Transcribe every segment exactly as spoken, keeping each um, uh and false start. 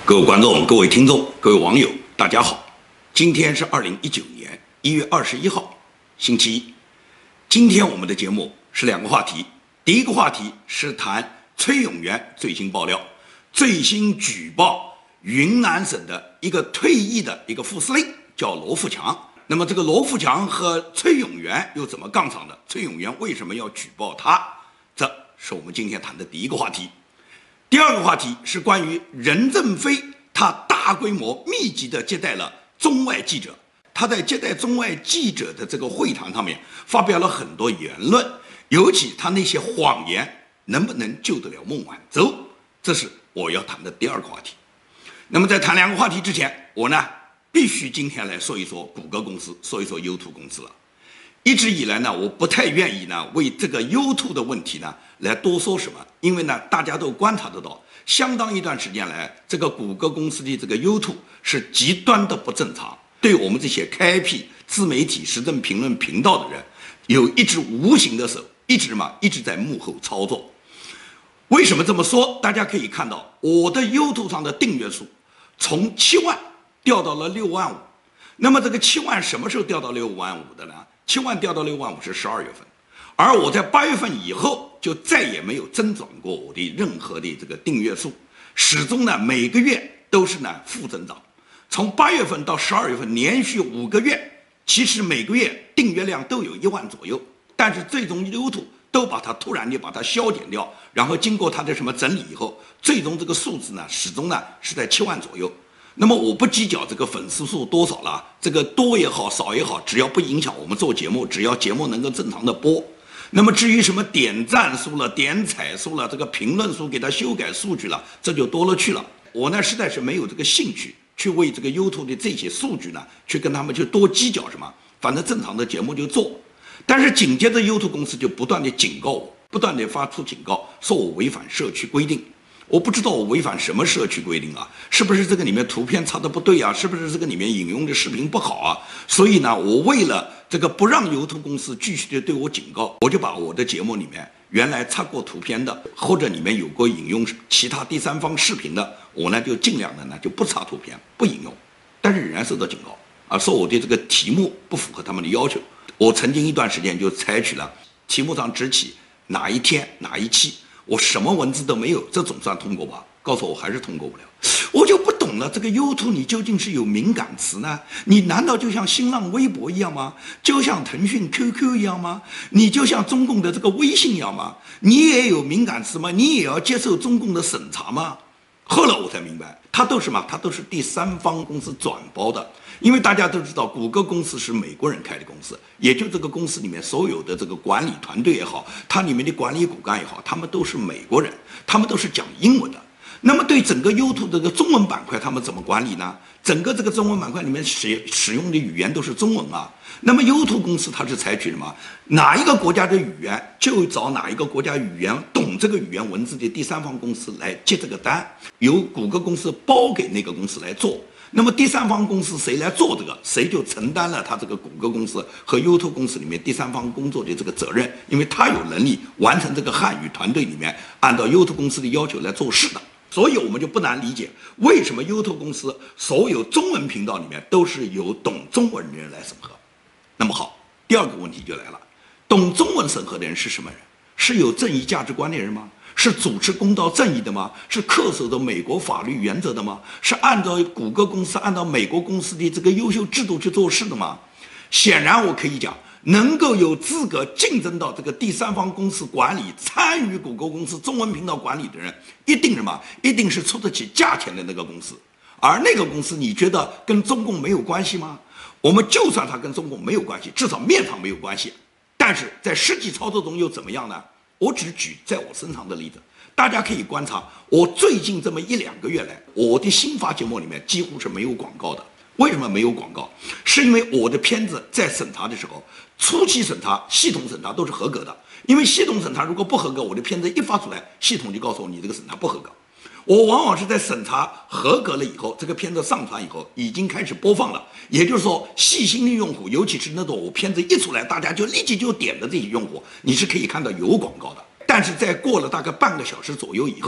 各位观众、各位听众、各位网友，大家好！今天是二零一九年一月二十一号，星期一。今天我们的节目是两个话题，第一个话题是谈崔永元最新爆料，最新举报云南省的一个退役的一个副司令叫罗富强。那么这个罗富强和崔永元又怎么杠上的？崔永元为什么要举报他？这是我们今天谈的第一个话题。第二个话题是关于任正非，他大规模密集地接待了中外记者，他在接待中外记者的这个会谈上面发表了很多言论，尤其他那些谎言能不能救得了孟晚舟，这是我要谈的第二个话题。那么在谈两个话题之前，我呢必须今天来说一说谷歌公司，说一说 YouTube 公司了。一直以来呢，我不太愿意呢为这个 YouTube 的问题呢来多说什么，因为呢大家都观察得到，相当一段时间来，这个谷歌公司的这个 YouTube 是极端的不正常，对我们这些开辟自媒体时政评论频道的人，有一只无形的手，一直嘛一直在幕后操作。为什么这么说？大家可以看到，我的 YouTube 上的订阅数从七万掉到了六万五。那么这个七万什么时候掉到六万五的呢？七万掉到六万五是十二月份，而我在八月份以后就再也没有增长过我的任何的这个订阅数，始终呢每个月都是呢负增长。从八月份到十二月份连续五个月，其实每个月订阅量都有一万左右，但是最终 YouTube 都把它突然的把它消减掉，然后经过它的什么整理以后，最终这个数字呢始终呢是在七万左右。那么我不计较这个粉丝数多少了，这个多也好少也好，只要不影响我们做节目，只要节目能够正常的播。那么至于什么点赞数了、点彩数了、这个评论数给它修改数据了，这就多了去了。我呢实在是没有这个兴趣去为这个 YouTube 的这些数据呢去跟他们去多计较什么，反正正常的节目就做。但是紧接着 YouTube 公司就不断的警告我，不断的发出警告，说我违反社区规定。我不知道我违反什么社区规定啊？是不是这个里面图片插的不对啊？是不是这个里面引用的视频不好啊？所以呢，我为了这个不让 YouTube 公司继续的对我警告，我就把我的节目里面原来插过图片的，或者里面有过引用其他第三方视频的，我呢就尽量的呢就不插图片，不引用，但是仍然受到警告啊，说我的这个题目不符合他们的要求。我曾经一段时间就采取了题目上只起哪一天哪一期。我什么文字都没有，这总算通过吧？告诉我还是通过不了，我就不懂了。这个 YouTube 你究竟是有敏感词呢？你难道就像新浪微博一样吗？就像腾讯 Q Q 一样吗？你就像中共的这个微信一样吗？你也有敏感词吗？你也要接受中共的审查吗？后来我才明白，它都是什么？它都是第三方公司转包的。因为大家都知道，谷歌公司是美国人开的公司，也就这个公司里面所有的这个管理团队也好，它里面的管理骨干也好，他们都是美国人，他们都是讲英文的。那么对整个 YouTube 这个中文板块，他们怎么管理呢？整个这个中文板块里面使使用的语言都是中文啊。那么 YouTube 公司它是采取什么？哪一个国家的语言就找哪一个国家语言懂这个语言文字的第三方公司来接这个单，由谷歌公司包给那个公司来做。那么第三方公司谁来做这个，谁就承担了他这个谷歌公司和 YouTube 公司里面第三方工作的这个责任，因为他有能力完成这个汉语团队里面按照 YouTube 公司的要求来做事的。所以我们就不难理解，为什么 YouTube 公司所有中文频道里面都是由懂中文的人来审核。那么好，第二个问题就来了，懂中文审核的人是什么人？是有正义价值观的人吗？是主持公道正义的吗？是恪守着美国法律原则的吗？是按照谷歌公司按照美国公司的这个优秀制度去做事的吗？显然我可以讲，能够有资格竞争到这个第三方公司管理，参与谷歌公司中文频道管理的人，一定什么？一定是出得起价钱的那个公司。而那个公司你觉得跟中共没有关系吗？我们就算它跟中共没有关系，至少面上没有关系，但是在实际操作中又怎么样呢？我只举在我身上的例子，大家可以观察，我最近这么一两个月来，我的新发节目里面几乎是没有广告的。为什么没有广告？是因为我的片子在审查的时候，初期审查、系统审查都是合格的。因为系统审查如果不合格，我的片子一发出来，系统就告诉我你这个审查不合格。我往往是在审查合格了以后，这个片子上传以后已经开始播放了，也就是说细心的用户，尤其是那种我片子一出来大家就立即就点的这些用户，你是可以看到有广告的。但是在过了大概半个小时左右以后，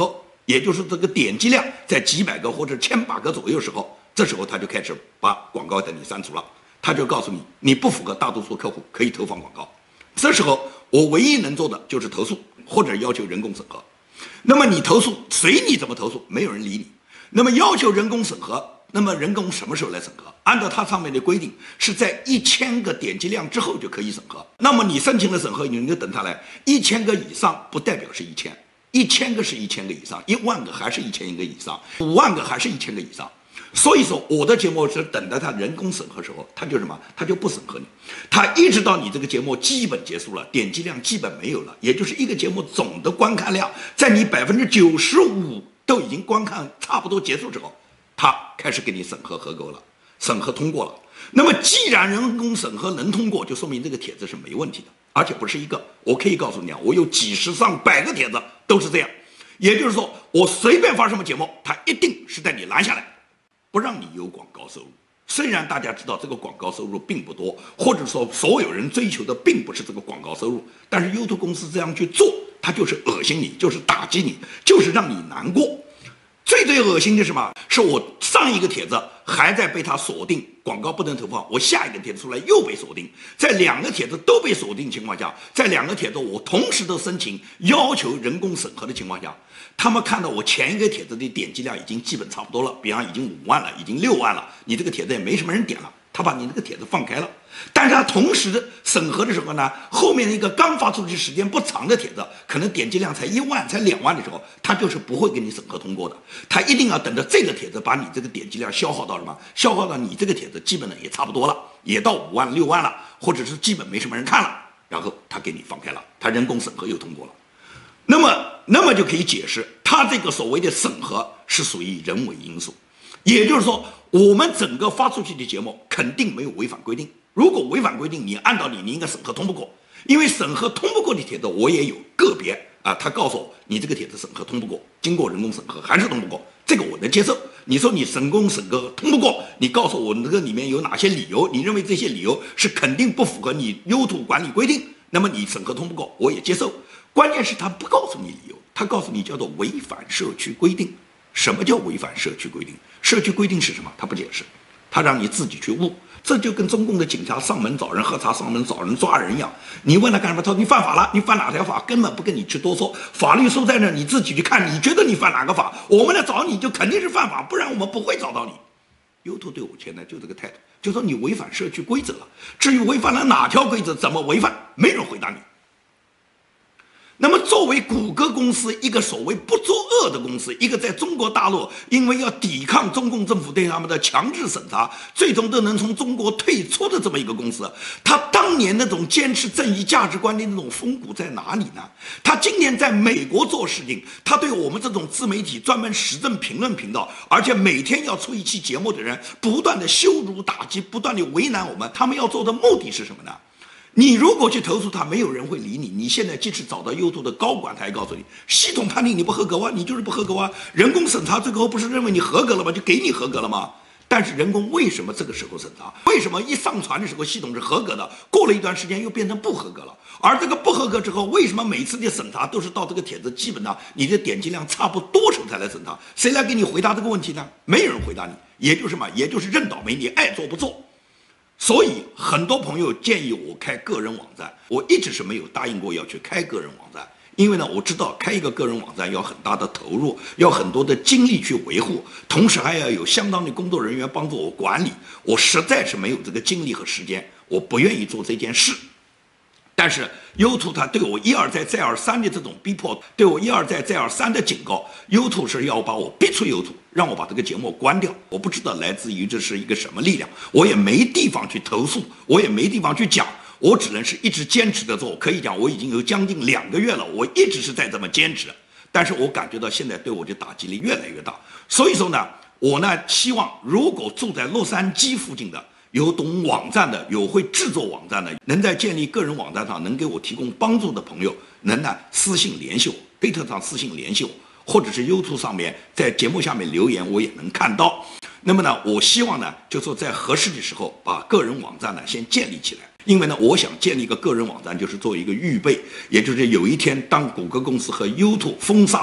也就是这个点击量在几百个或者千把个左右时候，这时候他就开始把广告等你删除了，他就告诉你你不符合大多数客户可以投放广告。这时候我唯一能做的就是投诉或者要求人工审核。那么你投诉随你怎么投诉，没有人理你。那么要求人工审核，那么人工什么时候来审核？按照它上面的规定，是在一千个点击量之后就可以审核。那么你申请了审核，你就等它来，一千个以上不代表是一千，一千个是一千个以上，一万个还是一千个以上，五万个还是一千个以上。所以说我的节目是等待他人工审核时候，他就什么，他就不审核你，他一直到你这个节目基本结束了，点击量基本没有了，也就是一个节目总的观看量在你百分之九十五都已经观看差不多结束之后，他开始给你审核合格了，审核通过了。那么既然人工审核能通过，就说明这个帖子是没问题的，而且不是一个，我可以告诉你啊，我有几十上百个帖子都是这样。也就是说，我随便发什么节目，他一定是带你拦下来，不让你有广告收入。虽然大家知道这个广告收入并不多，或者说所有人追求的并不是这个广告收入，但是 YouTube 公司这样去做，它就是恶心你，就是打击你，就是让你难过。最最恶心的是什么？是我上一个帖子还在被他锁定，广告不能投放，我下一个帖子出来又被锁定，在两个帖子都被锁定的情况下，在两个帖子我同时都申请要求人工审核的情况下，他们看到我前一个帖子的点击量已经基本差不多了，比方已经五万了，已经六万了，你这个帖子也没什么人点了，他把你这个帖子放开了。但是他同时审核的时候呢，后面一个刚发出去时间不长的帖子，可能点击量才一万才两万的时候，他就是不会给你审核通过的，他一定要等着这个帖子把你这个点击量消耗到什么，消耗到你这个帖子基本呢也差不多了，也到五万六万了，或者是基本没什么人看了，然后他给你放开了，他人工审核又通过了。那么那么就可以解释他这个所谓的审核是属于人为因素，也就是说我们整个发出去的节目肯定没有违反规定，如果违反规定，你按道理你应该审核通不过，因为审核通不过的帖子我也有个别啊，他告诉我你这个帖子审核通不过，经过人工审核还是通不过，这个我能接受。你说你人工审核通不过，你告诉我那个里面有哪些理由，你认为这些理由是肯定不符合你 YouTube 管理规定，那么你审核通不过我也接受。关键是他不告诉你理由，他告诉你叫做违反社区规定。什么叫违反社区规定？社区规定是什么？他不解释，他让你自己去悟。这就跟中共的警察上门找人喝茶，上门找人抓人一样。你问他干什么？他说你犯法了，你犯哪条法？根本不跟你去多说，法律书在那，你自己去看。你觉得你犯哪个法？我们来找你就肯定是犯法，不然我们不会找到你。YouTube 对我现在就这个态度，就说你违反社区规则了。至于违反了哪条规则，怎么违反，没人回答你。那么作为谷歌公司，一个所谓不作恶的公司，一个在中国大陆因为要抵抗中共政府对他们的强制审查，最终都能从中国退出的这么一个公司，他当年那种坚持正义价值观的那种风骨在哪里呢？他今年在美国做事情，他对我们这种自媒体专门时政评论频道，而且每天要出一期节目的人，不断的羞辱打击，不断的为难我们，他们要做的目的是什么呢？你如果去投诉他，没有人会理你。你现在即使找到 YouTube 的高管，他也告诉你，系统判定你不合格啊，你就是不合格啊。人工审查最后不是认为你合格了吗？就给你合格了吗？但是人工为什么这个时候审查？为什么一上传的时候系统是合格的，过了一段时间又变成不合格了？而这个不合格之后，为什么每次的审查都是到这个帖子基本上你的点击量差不多时候才来审查？谁来给你回答这个问题呢？没有人回答你，也就是什么？也就是认倒霉，你爱做不做。所以很多朋友建议我开个人网站，我一直是没有答应过要去开个人网站，因为呢，我知道开一个个人网站要很大的投入，要很多的精力去维护，同时还要有相当的工作人员帮助我管理，我实在是没有这个精力和时间，我不愿意做这件事。但是 YouTube 它对我一而再再而三的这种逼迫，对我一而再再而三的警告， YouTube 是要把我逼出 YouTube， 让我把这个节目关掉。我不知道来自于这是一个什么力量，我也没地方去投诉，我也没地方去讲，我只能是一直坚持的做。可以讲我已经有将近两个月了，我一直是在这么坚持，但是我感觉到现在对我的打击力越来越大。所以说呢，我呢希望如果住在洛杉矶附近的，有懂网站的，有会制作网站的，能在建立个人网站上能给我提供帮助的朋友，能呢私信联系我，推特上私信联系我，或者是 YouTube 上面在节目下面留言，我也能看到。那么呢，我希望呢，就说在合适的时候把个人网站呢先建立起来，因为呢，我想建立一个个人网站，就是做一个预备，也就是有一天当谷歌公司和 YouTube 封杀我，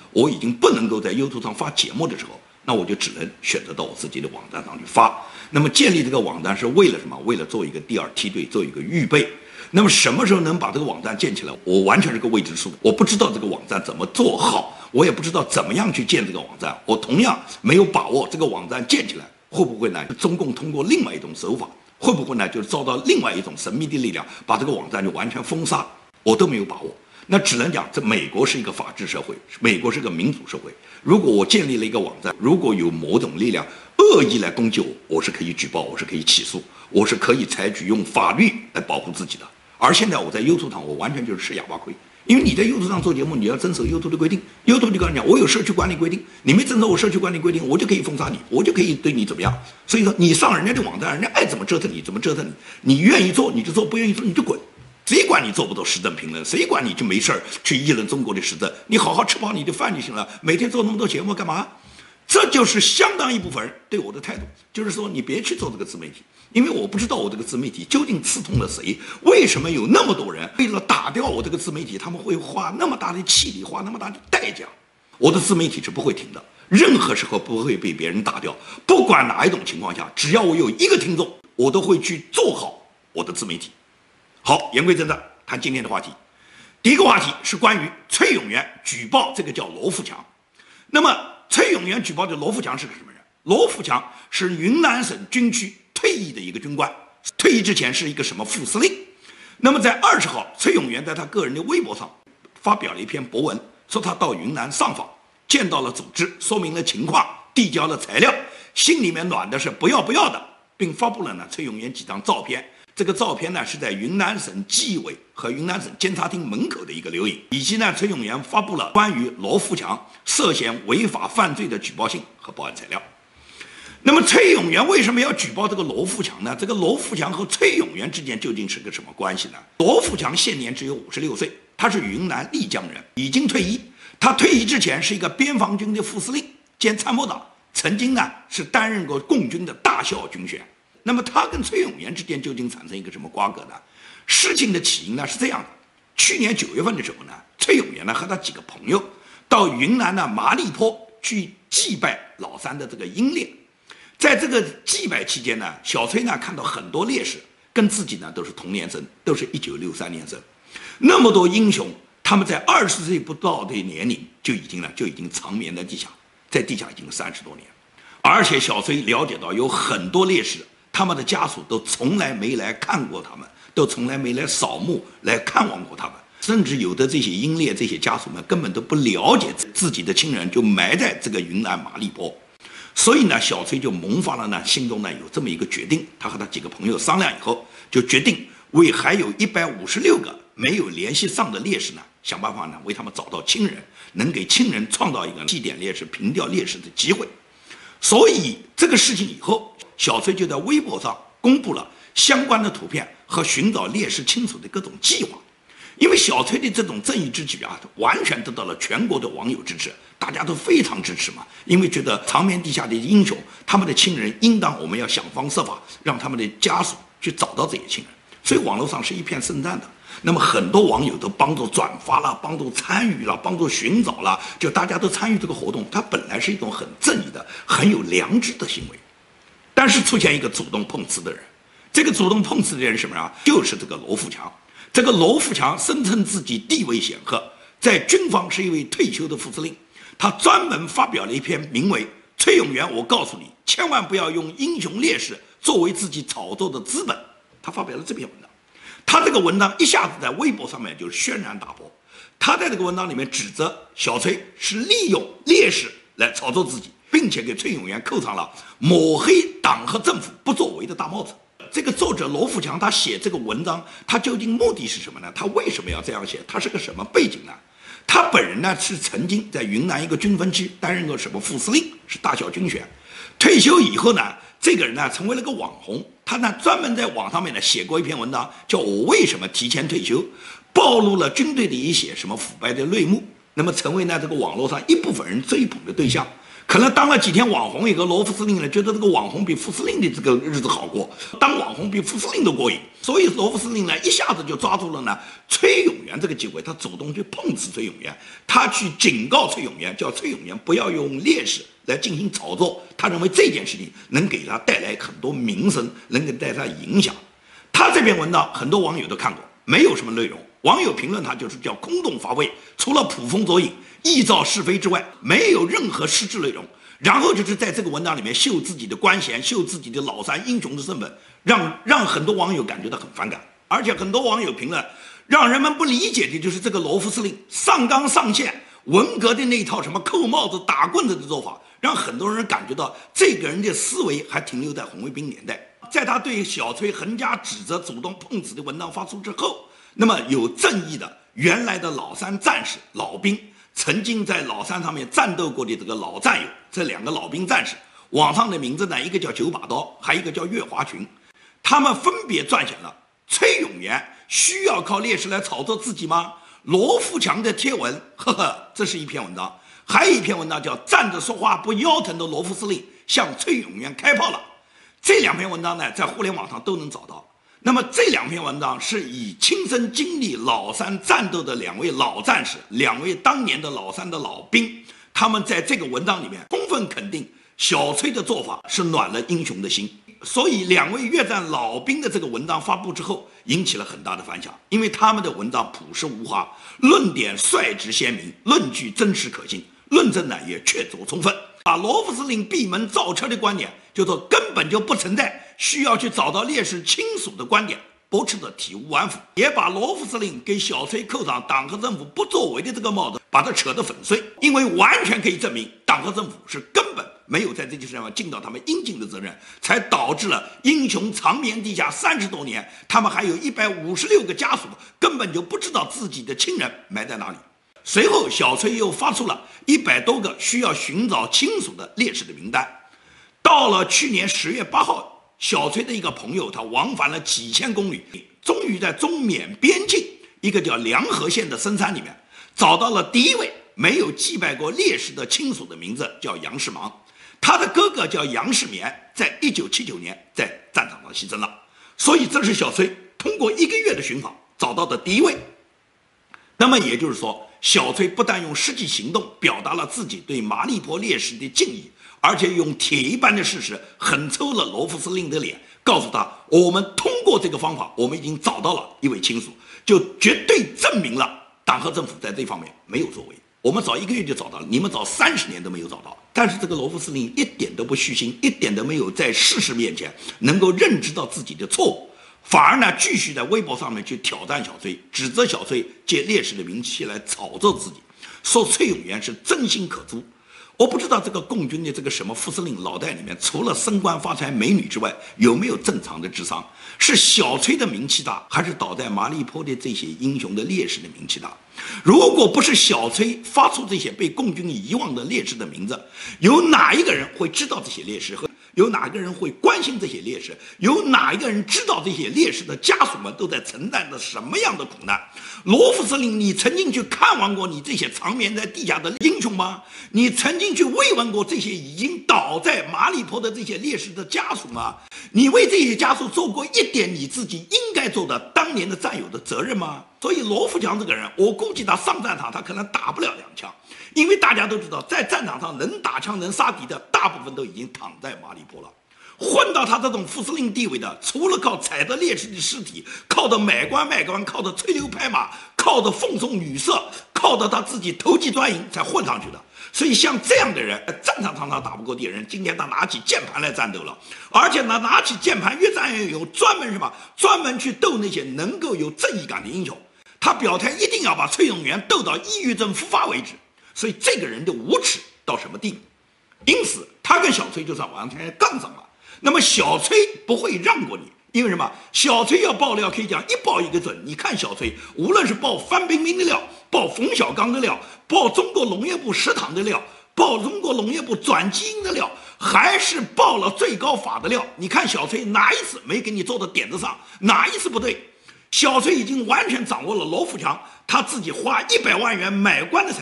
我已经不能够在 YouTube 上发节目的时候，那我就只能选择到我自己的网站上去发。那么建立这个网站是为了什么？为了做一个第二梯队，做一个预备。那么什么时候能把这个网站建起来？我完全是个未知数，我不知道这个网站怎么做好，我也不知道怎么样去建这个网站。我同样没有把握这个网站建起来会不会呢？中共通过另外一种手法，会不会呢？就是遭到另外一种神秘的力量，把这个网站就完全封杀，我都没有把握。那只能讲，这美国是一个法治社会，美国是个民主社会。如果我建立了一个网站，如果有某种力量恶意来攻击我，我是可以举报，我是可以起诉，我是可以采取用法律来保护自己的。而现在我在 YouTube 上，我完全就是吃哑巴亏，因为你在 YouTube 上做节目，你要遵守 YouTube 的规定 ，YouTube 就跟你讲，我有社区管理规定，你没遵守我社区管理规定，我就可以封杀你，我就可以对你怎么样。所以说，你上人家的网站，人家爱怎么折腾你怎么折腾你，你愿意做你就做，不愿意做你就滚。谁管你做不做时政评论？谁管你就没事儿去议论中国的时政？你好好吃饱你的饭就行了，每天做那么多节目干嘛？这就是相当一部分人对我的态度，就是说你别去做这个自媒体，因为我不知道我这个自媒体究竟刺痛了谁，为什么有那么多人为了打掉我这个自媒体，他们会花那么大的气力，花那么大的代价。我的自媒体是不会停的，任何时候不会被别人打掉，不管哪一种情况下，只要我有一个听众，我都会去做好我的自媒体。好，言归正传，谈今天的话题。第一个话题是关于崔永元举报这个叫罗富强。那么崔永元举报的罗富强是个什么人？罗富强是云南省军区退役的一个军官，退役之前是一个什么副司令。那么在二十号，崔永元在他个人的微博上发表了一篇博文，说他到云南上访，见到了组织，说明了情况，递交了材料，心里面暖的是不要不要的，并发布了呢崔永元几张照片。这个照片呢是在云南省纪委和云南省监察厅门口的一个留影，以及呢崔永元发布了关于罗富强涉嫌违法犯罪的举报信和报案材料。那么崔永元为什么要举报这个罗富强呢？这个罗富强和崔永元之间究竟是个什么关系呢？罗富强现年只有五十六岁，他是云南丽江人，已经退役。他退役之前是一个边防军的副司令兼参谋长，曾经呢是担任过共军的大校军衔。那么他跟崔永元之间究竟产生一个什么瓜葛呢？事情的起因呢是这样的：去年九月份的时候呢，崔永元呢和他几个朋友到云南的麻栗坡去祭拜老三的这个英烈。在这个祭拜期间呢，小崔呢看到很多烈士跟自己呢都是同年生，都是一九六三年生，那么多英雄，他们在二十岁不到的年龄就已经呢就已经长眠在地下，在地下已经三十多年，而且小崔了解到有很多烈士。他们的家属都从来没来看过他们，都从来没来扫墓来看望过他们，甚至有的这些英烈这些家属们根本都不了解自己的亲人就埋在这个云南麻栗坡。所以呢，小崔就萌发了呢心中呢有这么一个决定，他和他几个朋友商量以后，就决定为还有一百五十六个没有联系上的烈士呢，想办法呢为他们找到亲人，能给亲人创造一个祭奠烈士、凭吊烈士的机会。所以这个事情以后，小崔就在微博上公布了相关的图片和寻找烈士亲属的各种计划。因为小崔的这种正义之举啊，完全得到了全国的网友支持，大家都非常支持嘛，因为觉得长眠地下的英雄，他们的亲人应当我们要想方设法让他们的家属去找到这些亲人，所以网络上是一片盛赞的。那么很多网友都帮助转发了，帮助参与了，帮助寻找了，就大家都参与这个活动，它本来是一种很正义的、很有良知的行为。但是出现一个主动碰瓷的人，这个主动碰瓷的人是什么呀？就是这个罗富强。这个罗富强声称自己地位显赫，在军方是一位退休的副司令，他专门发表了一篇名为《崔永元，我告诉你，千万不要用英雄烈士作为自己炒作的资本》，他发表了这篇文章。他这个文章一下子在微博上面就轩然大波。他在这个文章里面指责小崔是利用烈士来炒作自己，并且给崔永元扣上了抹黑党和政府不作为的大帽子。这个作者罗富强他写这个文章，他究竟目的是什么呢？他为什么要这样写？他是个什么背景呢？他本人呢是曾经在云南一个军分区担任过什么副司令，是大校军衔。退休以后呢，这个人呢成为了个网红，他呢专门在网上面呢写过一篇文章，叫我为什么提前退休，暴露了军队的一些什么腐败的内幕，那么成为呢这个网络上一部分人追捧的对象。 可能当了几天网红以后，罗副司令呢觉得这个网红比副司令的这个日子好过，当网红比副司令都过瘾，所以罗副司令呢一下子就抓住了呢崔永元这个机会，他主动去碰瓷崔永元，他去警告崔永元，叫崔永元不要用烈士来进行炒作，他认为这件事情能给他带来很多名声，能给带他影响。他这篇文章很多网友都看过，没有什么内容，网友评论他就是叫空洞乏味，除了捕风捉影、臆造是非之外，没有任何实质内容。然后就是在这个文章里面秀自己的官衔，秀自己的老三英雄的身份，让让很多网友感觉到很反感。而且很多网友评论，让人们不理解的就是这个罗副司令上纲上线，文革的那一套什么扣帽子、打棍子的做法，让很多人感觉到这个人的思维还停留在红卫兵年代。在他对小崔横加指责、主动碰瓷的文章发出之后，那么有正义的原来的老三战士、老兵，曾经在老三上面战斗过的这个老战友，这两个老兵战士，网上的名字呢，一个叫九把刀，还有一个叫岳华群，他们分别撰写了崔永元需要靠烈士来炒作自己吗？罗富强的贴文，呵呵，这是一篇文章，还有一篇文章叫站着说话不腰疼的罗副司令向崔永元开炮了。这两篇文章呢，在互联网上都能找到。那么这两篇文章是以亲身经历老三战斗的两位老战士，两位当年的老三的老兵，他们在这个文章里面充分肯定小崔的做法是暖了英雄的心。所以两位越战老兵的这个文章发布之后，引起了很大的反响，因为他们的文章朴实无华，论点率直鲜明，论据真实可信，论证呢也确凿充分。把罗副司令闭门造车的观点，就说根本就不存在需要去找到烈士亲属的观点，驳斥的体无完肤，也把罗副司令给小崔扣上党和政府不作为的这个帽子，把它扯得粉碎。因为完全可以证明，党和政府是根本没有在这件事上尽到他们应尽的责任，才导致了英雄长眠地下三十多年，他们还有一百五十六个家属根本就不知道自己的亲人埋在哪里。随后小崔又发出了一百多个需要寻找亲属的烈士的名单。到了去年十月八号，小崔的一个朋友，他往返了几千公里，终于在中缅边境一个叫凉河县的深山里面，找到了第一位没有祭拜过烈士的亲属的名字，叫杨世芒。他的哥哥叫杨世勉，在一九七九年在战场上牺牲了。所以这是小崔通过一个月的寻访找到的第一位。那么也就是说，小崔不但用实际行动表达了自己对马立波烈士的敬意，而且用铁一般的事实狠抽了罗副司令的脸，告诉他我们通过这个方法，我们已经找到了一位亲属，就绝对证明了党和政府在这方面没有作为。我们早一个月就找到了，你们早三十年都没有找到。但是这个罗副司令一点都不虚心，一点都没有在事实面前能够认知到自己的错误，反而呢继续在微博上面去挑战小崔，指责小崔借烈士的名气来炒作自己，说崔永元是真心可诛。我不知道这个共军的这个什么副司令脑袋里面，除了升官发财美女之外，有没有正常的智商？是小崔的名气大，还是倒在马立波的这些英雄的烈士的名气大？如果不是小崔发出这些被共军遗忘的烈士的名字，有哪一个人会知道这些烈士？有哪个人会关心这些烈士？有哪一个人知道这些烈士的家属们都在承担着什么样的苦难？罗副司令，你曾经去看望过你这些长眠在地下的英雄吗？你曾经去慰问过这些已经倒在马里坡的这些烈士的家属吗？你为这些家属做过一点你自己应该做的当年的战友的责任吗？所以罗富强这个人，我估计他上战场他可能打不了两枪，因为大家都知道，在战场上能打枪能杀敌的大部分都已经躺在马里坡了。混到他这种副司令地位的，除了靠踩着烈士的尸体，靠着买官卖官，靠着吹牛拍马，靠着奉送女色，靠着他自己投机专营才混上去的。所以像这样的人，战场上他打不过敌人，今天他拿起键盘来战斗了，而且呢，拿起键盘越战越勇，专门什么，专门去斗那些能够有正义感的英雄。他表态一定要把崔永元斗到抑郁症复发为止。所以这个人的无耻到什么地步？因此他跟小崔就算完全杠上了。那么小崔不会让过你，因为什么？小崔要爆料可以讲一爆一个准。你看小崔，无论是爆范冰冰的料，爆冯小刚的料，爆中国农业部食堂的料，爆中国农业部转基因的料，还是爆了最高法的料，你看小崔哪一次没给你做到点子上，哪一次不对？小崔已经完全掌握了罗富强他自己花一百万元买官的材料，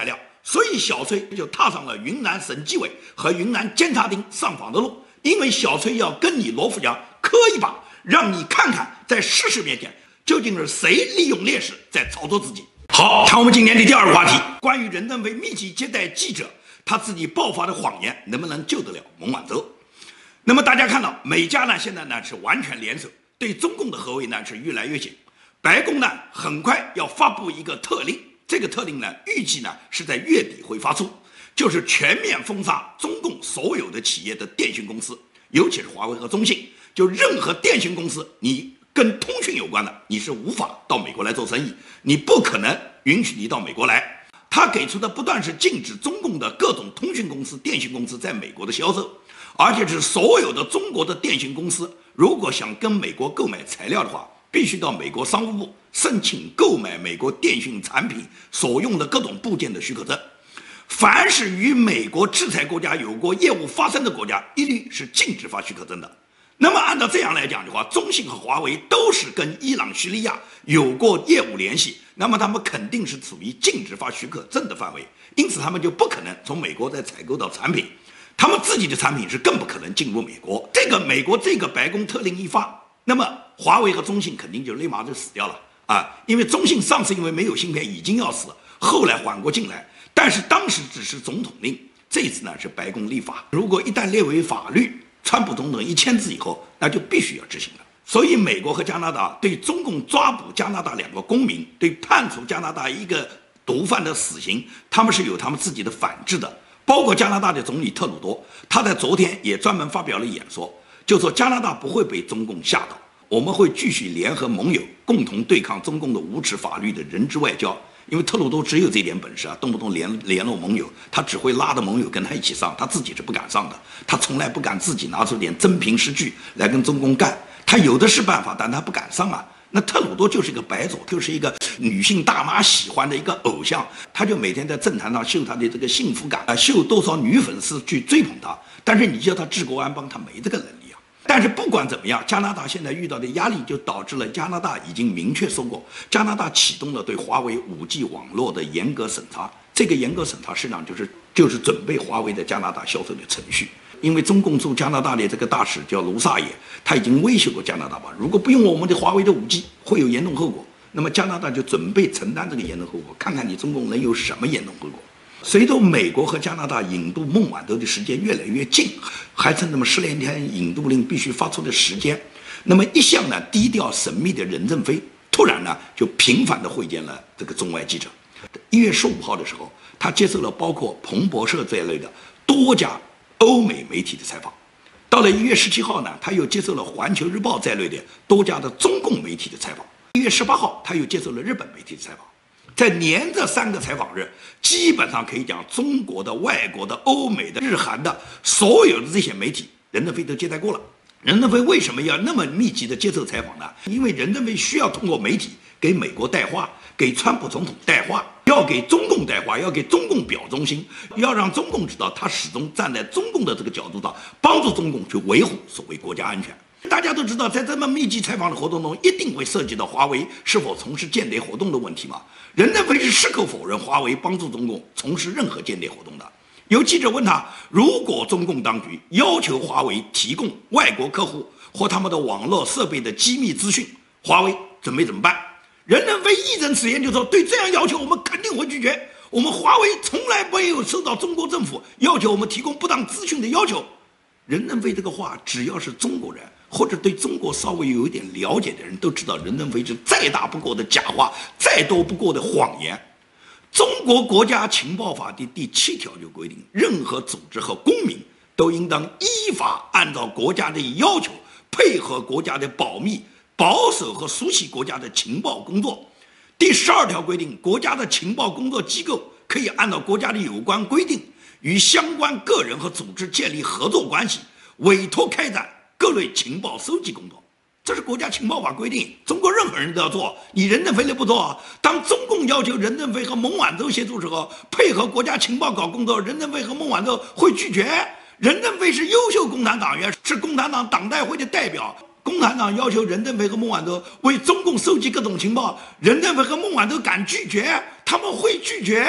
所以小崔就踏上了云南省纪委和云南监察厅上访的路，因为小崔要跟你罗富江磕一把，让你看看在事实面前究竟是谁利用劣势在操作自己。好，看我们今天的第二个话题，关于任正非密集接待记者，他自己爆发的谎言能不能救得了孟晚舟？那么大家看到，美加呢现在呢是完全联手，对中共的合围呢是越来越紧。白宫呢很快要发布一个特令，这个特令呢预计呢是在月底会发出，就是全面封杀中共所有的企业的电讯公司，尤其是华为和中兴。就任何电讯公司，你跟通讯有关的，你是无法到美国来做生意，你不可能允许你到美国来。他给出的不但是禁止中共的各种通讯公司、电讯公司在美国的销售，而且是所有的中国的电讯公司，如果想跟美国购买材料的话，必须到美国商务部申请购买美国电讯产品所用的各种部件的许可证。凡是与美国制裁国家有过业务发生的国家，一律是禁止发许可证的。那么按照这样来讲的话，中兴和华为都是跟伊朗、叙利亚有过业务联系，那么他们肯定是处于禁止发许可证的范围，因此他们就不可能从美国再采购到产品，他们自己的产品是更不可能进入美国。这个美国这个白宫特令一发，那么华为和中兴肯定就立马就死掉了啊！因为中兴上次因为没有芯片已经要死了，后来缓过劲来，但是当时只是总统令，这次呢是白宫立法，如果一旦列为法律，川普总统一签字以后，那就必须要执行了。所以美国和加拿大对中共抓捕加拿大两个公民，对判处加拿大一个毒贩的死刑，他们是有他们自己的反制的。包括加拿大的总理特鲁多，他在昨天也专门发表了演说，就说加拿大不会被中共吓倒，我们会继续联合盟友，共同对抗中共的无耻法律的人质外交。因为特鲁多只有这点本事啊，动不动联联络盟友，他只会拉着盟友跟他一起上，他自己是不敢上的。他从来不敢自己拿出点真凭实据来跟中共干，他有的是办法，但他不敢上啊。那特鲁多就是一个白左，就是一个女性大妈喜欢的一个偶像，他就每天在政坛上秀他的这个幸福感啊，秀多少女粉丝去追捧他。但是你叫他治国安邦，他没这个能力啊。但是不管怎么样，加拿大现在遇到的压力就导致了加拿大已经明确说过，加拿大启动了对华为 五 G 网络的严格审查。这个严格审查实际上就是就是准备华为在加拿大销售的程序。因为中共驻加拿大的这个大使叫卢萨野，他已经威胁过加拿大吧，如果不用我们的华为的 五 G 会有严重后果。那么加拿大就准备承担这个严重后果，看看你中共能有什么严重后果。随着美国和加拿大引渡孟晚舟的时间越来越近，还剩那么十来天引渡令必须发出的时间，那么一向呢低调神秘的任正非突然呢就频繁地会见了这个中外记者。一月十五号的时候，他接受了包括彭博社这类的多家欧美媒体的采访。到了一月十七号呢，他又接受了环球日报在内的多家的中共媒体的采访。一月十八号，他又接受了日本媒体的采访。在连着三个采访日，基本上可以讲中国的、外国的、欧美的、日韩的所有的这些媒体，任正非都接待过了。任正非为什么要那么密集的接受采访呢？因为任正非需要通过媒体给美国带话，给川普总统带话，要给中共带话，要给中共表忠心，要让中共知道他始终站在中共的这个角度上，帮助中共去维护所谓国家安全。大家都知道，在这么密集采访的活动中，一定会涉及到华为是否从事间谍活动的问题嘛。任正非是矢口否认华为帮助中共从事任何间谍活动的。有记者问他，如果中共当局要求华为提供外国客户或他们的网络设备的机密资讯，华为准备怎么办？任正非义正辞严就说，对这样要求我们肯定会拒绝，我们华为从来没有受到中国政府要求我们提供不当资讯的要求。任正非这个话，只要是中国人或者对中国稍微有一点了解的人都知道，任正非是再大不过的假话，再多不过的谎言。中国国家情报法的第七条就规定，任何组织和公民都应当依法按照国家的要求，配合国家的保密、保守和熟悉国家的情报工作。第十二条规定，国家的情报工作机构可以按照国家的有关规定，与相关个人和组织建立合作关系，委托开展各类情报收集工作。这是国家情报法规定，中国任何人都要做，你任正非都不做。当中共要求任正非和孟晚舟协助时候，配合国家情报搞工作，任正非和孟晚舟会拒绝。任正非是优秀共产党员，是共产党党代会的代表，共产党要求任正非和孟晚舟为中共收集各种情报，任正非和孟晚舟敢拒绝？他们会拒绝？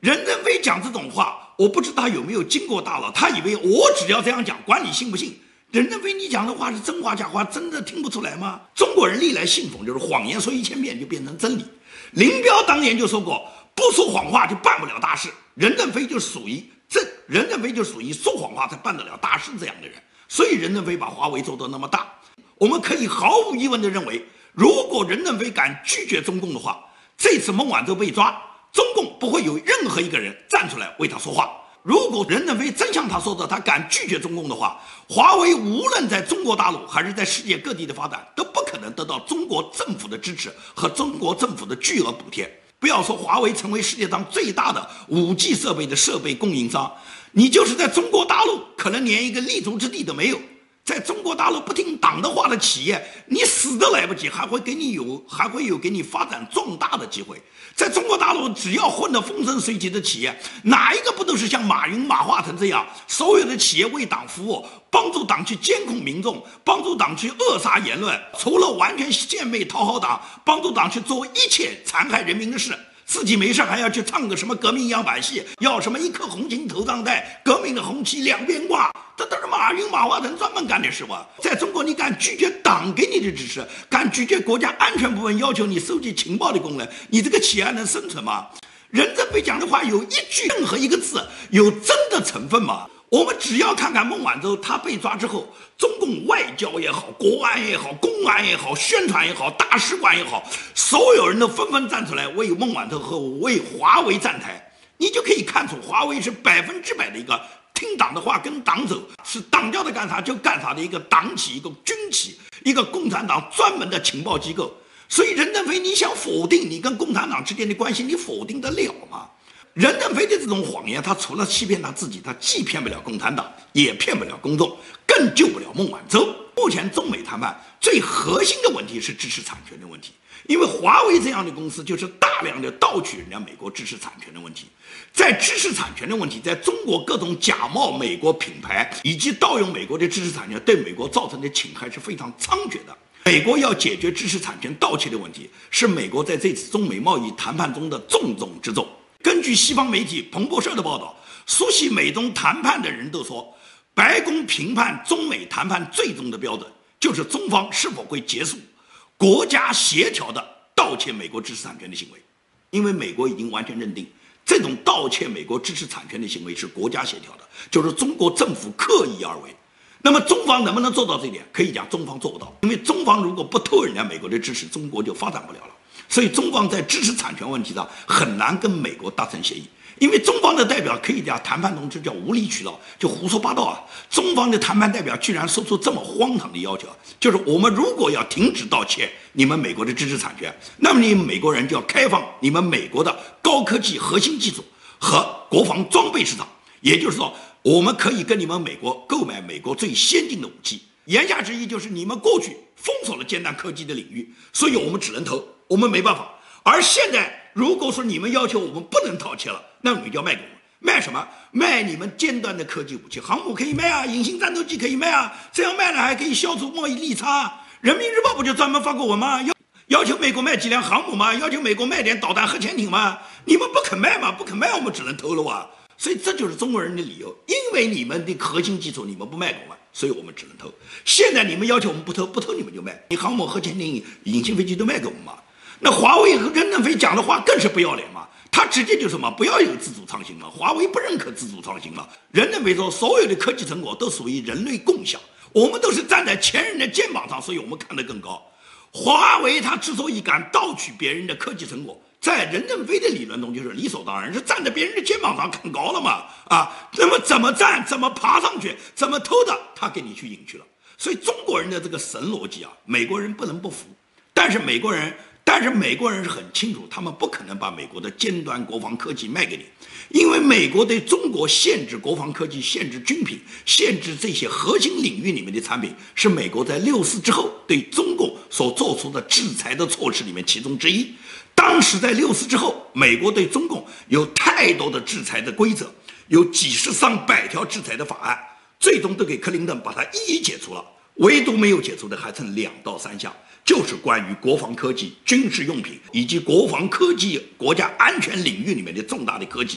任正非讲这种话，我不知道他有没有经过大脑，他以为我只要这样讲，管你信不信。任正非，你讲的话是真话假话，真的听不出来吗？中国人历来信奉就是谎言说一千遍就变成真理。林彪当年就说过，不说谎话就办不了大事。任正非就属于这，任正非就属于说谎话才办得了大事这样的人。所以任正非把华为做得那么大，我们可以毫无疑问地认为，如果任正非敢拒绝中共的话，这次孟晚舟被抓，中共不会有任何一个人站出来为他说话。如果任正非真像他说的，他敢拒绝中共的话，华为无论在中国大陆还是在世界各地的发展，都不可能得到中国政府的支持和中国政府的巨额补贴。不要说华为成为世界上最大的 五 G 设备的设备供应商，你就是在中国大陆，可能连一个立足之地都没有。在中国大陆不听党的话的企业，你死都来不及，还会给你有还会有给你发展壮大的机会。在中国大陆，只要混得风生水起的企业，哪一个不都是像马云、马化腾这样，所有的企业为党服务，帮助党去监控民众，帮助党去扼杀言论，除了完全献媚讨好党，帮助党去做一切残害人民的事。自己没事还要去唱个什么革命样板戏，要什么一颗红旗头上戴，革命的红旗两边挂，这都是马云、马化腾专门干的事吧？在中国，你敢拒绝党给你的支持，敢拒绝国家安全部门要求你收集情报的功能，你这个企业还能生存吗？任正非讲的话有一句任何一个字有真的成分吗？我们只要看看孟晚舟他被抓之后，中共外交也好，国安也好，公安也好，宣传也好，大使馆也好，所有人都纷纷站出来为孟晚舟和为华为站台，你就可以看出华为是百分之百的一个听党的话跟党走，是党叫他干啥就干啥的一个党企、一个军企、一个共产党专门的情报机构。所以任正非，你想否定你跟共产党之间的关系，你否定得了吗？任正非的这种谎言，他除了欺骗他自己，他既骗不了共产党，也骗不了公众，更救不了孟晚舟。目前中美谈判最核心的问题是知识产权的问题，因为华为这样的公司就是大量的盗取人家美国知识产权的问题。在知识产权的问题，在中国各种假冒美国品牌以及盗用美国的知识产权，对美国造成的侵害是非常猖獗的。美国要解决知识产权盗窃的问题，是美国在这次中美贸易谈判中的重中之重。根据西方媒体彭博社的报道，熟悉美中谈判的人都说，白宫评判中美谈判最终的标准就是中方是否会结束国家协调的盗窃美国知识产权的行为，因为美国已经完全认定这种盗窃美国知识产权的行为是国家协调的，就是中国政府刻意而为。那么中方能不能做到这一点？可以讲中方做不到，因为中方如果不偷人家美国的知识，中国就发展不了了。所以中方在知识产权问题上很难跟美国达成协议，因为中方的代表可以讲谈判中就叫无理取闹，就胡说八道啊！中方的谈判代表居然说出这么荒唐的要求，就是我们如果要停止盗窃你们美国的知识产权，那么你们美国人就要开放你们美国的高科技核心技术和国防装备市场，也就是说，我们可以跟你们美国购买美国最先进的武器。言下之意就是你们过去封锁了尖端科技的领域，所以我们只能投，我们没办法。而现在如果说你们要求我们不能盗窃了，那你就要卖给我们，卖什么？卖你们尖端的科技武器，航母可以卖啊，隐形战斗机可以卖啊，这样卖了还可以消除贸易利差啊。人民日报不就专门发过文吗？要要求美国卖几辆航母吗？要求美国卖点导弹核潜艇吗？你们不肯卖吗？不肯卖，我们只能投了啊。所以这就是中国人的理由，因为你们的核心技术你们不卖给我们，所以我们只能投。现在你们要求我们不投，不投你们就卖，你航母、核潜艇、隐形飞机都卖给我们嘛？那华为和任正非讲的话更是不要脸嘛，他直接就什么不要有自主创新嘛，华为不认可自主创新嘛。任正非说，所有的科技成果都属于人类共享，我们都是站在前人的肩膀上，所以我们看得更高。华为他之所以敢盗取别人的科技成果，在任正非的理论中就是理所当然，是站在别人的肩膀上看高了嘛啊，那么怎么站，怎么爬上去，怎么偷的，他给你去引去了。所以中国人的这个神逻辑啊，美国人不能不服，但是美国人。但是美国人是很清楚，他们不可能把美国的尖端国防科技卖给你，因为美国对中国限制国防科技、限制军品、限制这些核心领域里面的产品，是美国在六四之后对中共所做出的制裁的措施里面其中之一。当时在六四之后，美国对中共有太多的制裁的规则，有几十上百条制裁的法案，最终都给克林顿把它一一解除了，唯独没有解除的还剩两到三项。就是关于国防科技、军事用品以及国防科技、国家安全领域里面的重大的科技，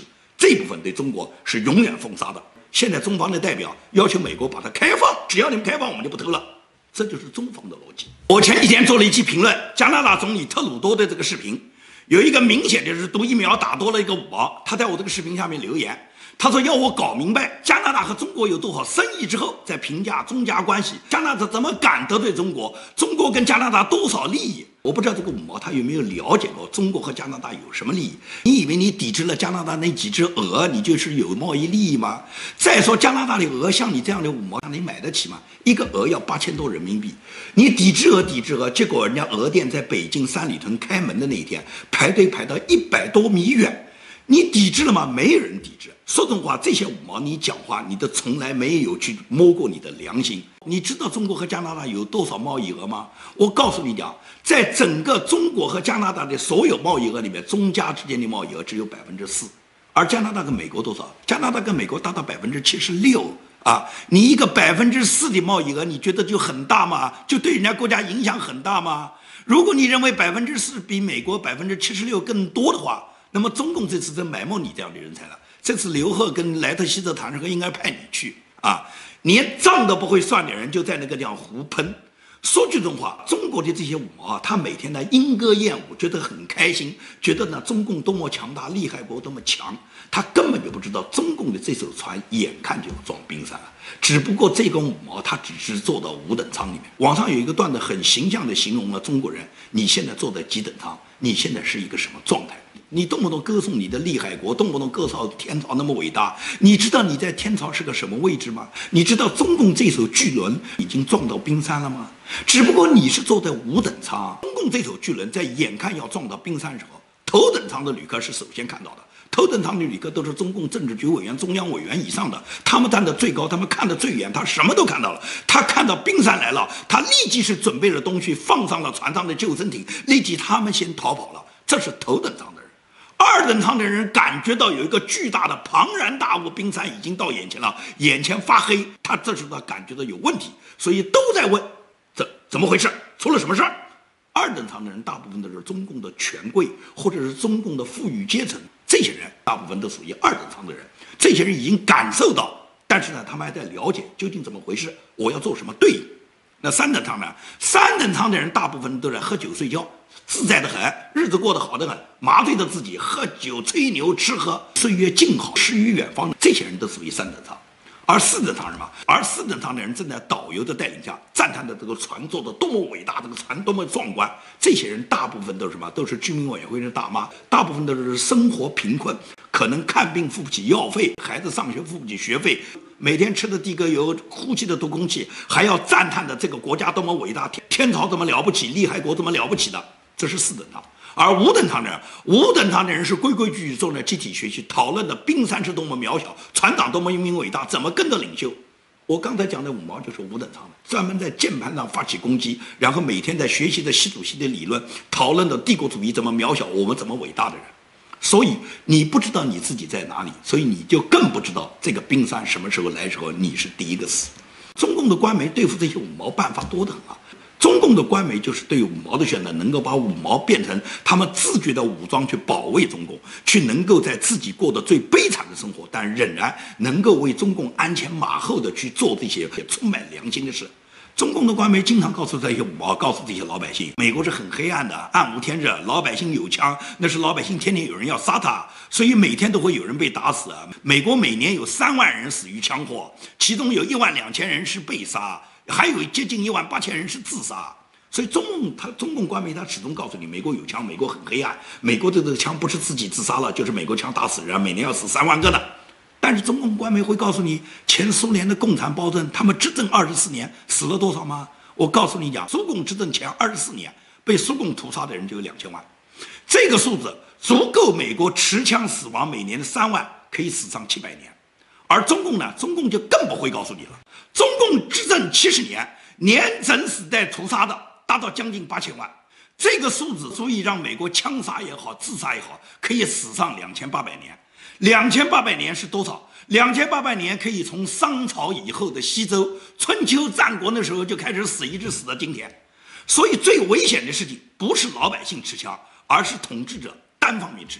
这部分对中国是永远封杀的。现在中方的代表要求美国把它开放，只要你们开放，我们就不投了。这就是中方的逻辑。我前几天做了一期评论，加拿大总理特鲁多的这个视频，有一个明显的是毒疫苗打多了一个五毛，他在我这个视频下面留言，他说要我搞明白加拿大和中国有多少生意之后，再评价中加关系。加拿大怎么敢得罪中国？中国跟加拿大多少利益？我不知道这个五毛他有没有了解过中国和加拿大有什么利益？你以为你抵制了加拿大那几只鹅，你就是有贸易利益吗？再说加拿大的鹅像你这样的五毛，你买得起吗？一个鹅要八千多人民币，你抵制鹅抵制鹅，结果人家鹅店在北京三里屯开门的那一天，排队排到一百多米远，你抵制了吗？没有人抵制。说真话，这些五毛你讲话，你都从来没有去摸过你的良心。你知道中国和加拿大有多少贸易额吗？我告诉你讲，在整个中国和加拿大的所有贸易额里面，中加之间的贸易额只有百分之四，而加拿大跟美国多少？加拿大跟美国达到百分之七十六啊！你一个百分之四的贸易额，你觉得就很大吗？就对人家国家影响很大吗？如果你认为百分之四比美国百分之七十六更多的话，那么中共这次真埋没你这样的人才了。这次刘鹤跟莱特希泽谈上应该派你去啊！连账都不会算的人就在那个地方胡喷。说句真话，中国的这些五毛啊，他每天呢莺歌燕舞，觉得很开心，觉得呢中共多么强大，厉害国多么强，他根本就不知道中共的这艘船眼看就要撞冰山了。只不过这根五毛他只是坐到五等舱里面。网上有一个段子很形象地形容了中国人，你现在坐在几等舱，你现在是一个什么状态？你动不动歌颂你的厉害国，动不动歌颂天朝那么伟大，你知道你在天朝是个什么位置吗？你知道中共这艘巨轮已经撞到冰山了吗？只不过你是坐在五等舱，中共这艘巨轮在眼看要撞到冰山的时候，头等舱的旅客是首先看到的。头等舱的旅客都是中共政治局委员、中央委员以上的，他们站得最高，他们看得最远，他什么都看到了。他看到冰山来了，他立即是准备了东西，放上了船上的救生艇，立即他们先逃跑了。这是头等舱的人。二等舱的人感觉到有一个巨大的庞然大物，冰山已经到眼前了，眼前发黑，他这时候感觉到有问题，所以都在问这怎么回事，出了什么事儿？二等舱的人大部分都是中共的权贵或者是中共的富裕阶层，这些人大部分都属于二等舱的人，这些人已经感受到，但是呢他们还在了解究竟怎么回事，我要做什么对应。那三等舱呢？三等舱的人大部分都在喝酒睡觉，自在的很，日子过得好得很，麻醉着自己，喝酒吹牛吃喝，岁月静好，诗与远方，这些人都属于三等舱。而四等舱是什么？而四等舱的人正在导游的带领下赞叹的这个船做的多么伟大，这个船多么壮观。这些人大部分都是什么？都是居民委员会的大妈，大部分都是生活贫困，可能看病付不起药费，孩子上学付不起学费，每天吃的地沟油，呼吸的毒空气，还要赞叹的这个国家多么伟大，天朝怎么了不起，厉害国怎么了不起的。这是四等舱。而五等舱的人，五等舱的人是规规矩矩做的集体学习，讨论的冰山是多么渺小，船长多么英明伟大，怎么跟着领袖。我刚才讲的五毛就是五等舱的，专门在键盘上发起攻击，然后每天在学习的习主席的理论，讨论的帝国主义怎么渺小，我们怎么伟大的人。所以你不知道你自己在哪里，所以你就更不知道这个冰山什么时候来的时候，你是第一个死。中共的官媒对付这些五毛办法多得很啊。中共的官媒就是对五毛的宣传，能够把五毛变成他们自觉的武装去保卫中共，去能够在自己过得最悲惨的生活，但仍然能够为中共鞍前马后的去做这些充满良心的事。中共的官媒经常告诉这些五毛，告诉这些老百姓，美国是很黑暗的，暗无天日，老百姓有枪，那是老百姓天天有人要杀他，所以每天都会有人被打死。美国每年有三万人死于枪祸，其中有一万两千人是被杀，还有接近一万八千人是自杀。所以中共他中共官媒他始终告诉你，美国有枪，美国很黑暗，美国的这个枪不是自己自杀了，就是美国枪打死人，每年要死三万个的。但是中共官媒会告诉你，前苏联的共产暴政，他们执政二十四年死了多少吗？我告诉你讲，苏共执政前二十四年被苏共屠杀的人就有两千万，这个数字足够美国持枪死亡每年的三万，可以死上七百年。而中共呢，中共就更不会告诉你了，中共执政七十年，年整死带屠杀的达到将近八千万，这个数字足以让美国枪杀也好，自杀也好，可以死上两千八百年。两千八百年是多少？两千八百年可以从商朝以后的西周、春秋战国那时候就开始死，一直死到今天。所以最危险的事情不是老百姓持枪，而是统治者单方面持枪。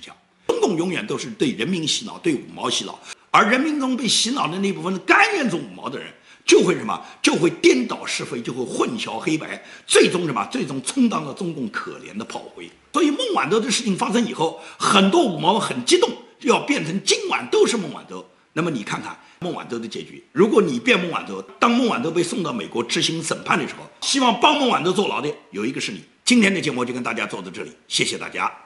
中共永远都是对人民洗脑，对五毛洗脑，而人民中被洗脑的那部分甘愿做五毛的人，就会什么？就会颠倒是非，就会混淆黑白，最终什么？最终充当了中共可怜的炮灰。所以孟晚舟的事情发生以后，很多五毛很激动，要变成今晚都是孟晚舟。那么你看看孟晚舟的结局，如果你变孟晚舟，当孟晚舟被送到美国执行审判的时候，希望帮孟晚舟坐牢的有一个是你。今天的节目就跟大家做到这里，谢谢大家。